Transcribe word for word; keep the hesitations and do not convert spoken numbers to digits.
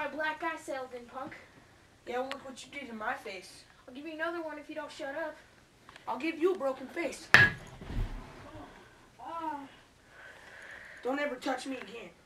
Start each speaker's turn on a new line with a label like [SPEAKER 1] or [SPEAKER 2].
[SPEAKER 1] my black eye settled in, punk.
[SPEAKER 2] Yeah, well, look what you did in my face.
[SPEAKER 1] I'll give you another one if you don't shut up.
[SPEAKER 2] I'll give you a broken face.
[SPEAKER 1] Oh.
[SPEAKER 2] Don't ever touch me again.